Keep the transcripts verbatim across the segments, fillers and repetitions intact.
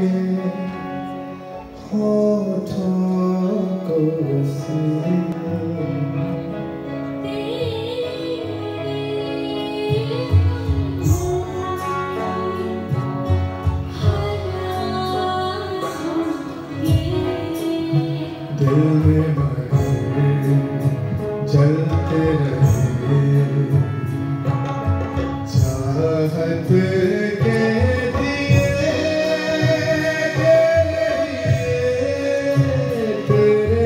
दिल में बहे जलते रहे चाहत के दिए तेरे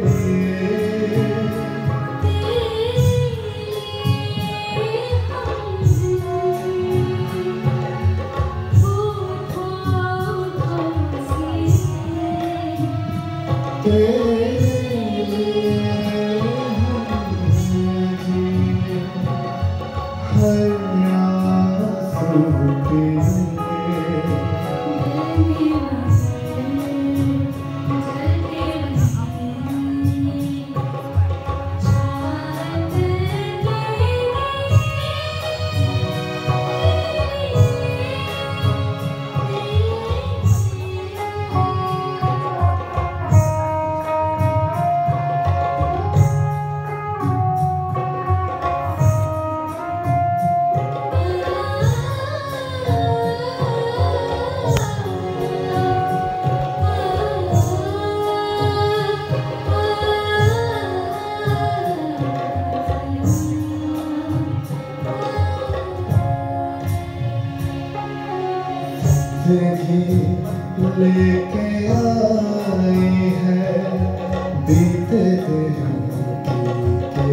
लेके आई है बीते दिन की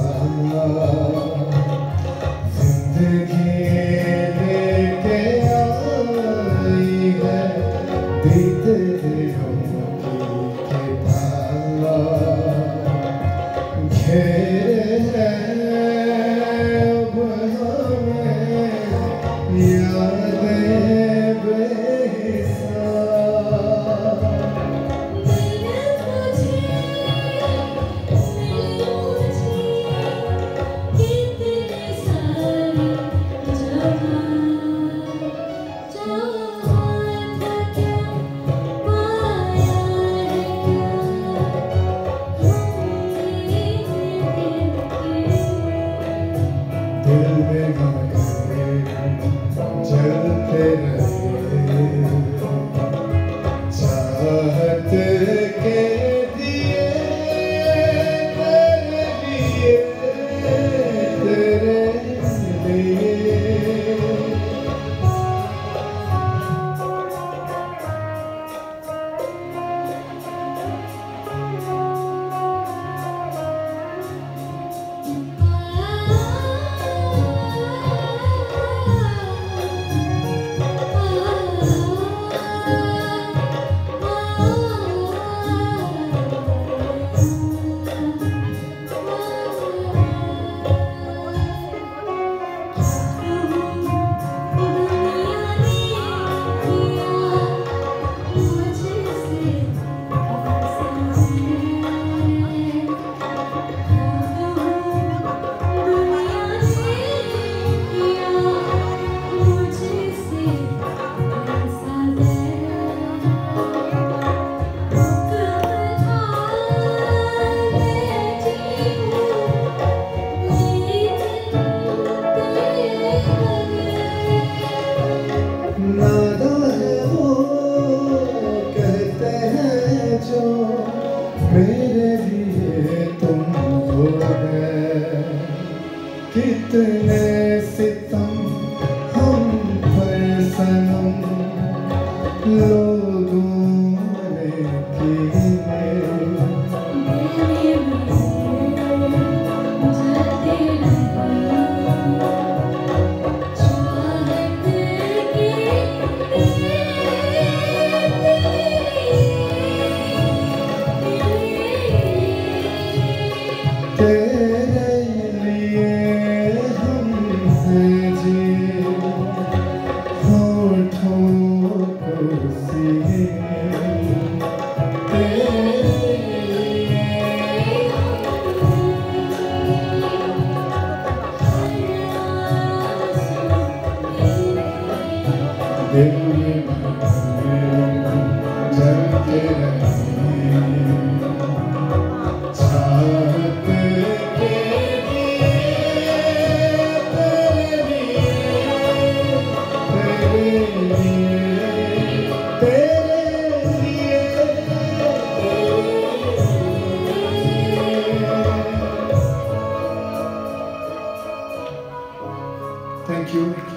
जिंदगी लेके आई है बीते दिनों की घेरे अब हमें यादें जलते रहे चाहत के दिए तेरे लिए तेरे लिए मेरे लिए तुम हो गए कितने सितम हम पर सनम लोगों ने किए तेरे लिए हमसे जी होठों को सी Thank you.